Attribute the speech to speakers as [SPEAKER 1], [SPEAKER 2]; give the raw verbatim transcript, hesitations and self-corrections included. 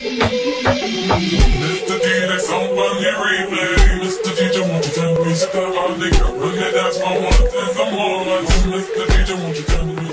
[SPEAKER 1] Mister D, that's on the replay. Mister D J, won't you turn the music up? All the girl, run that dance for one thing, come on. Mister D J, won't you turn the music up?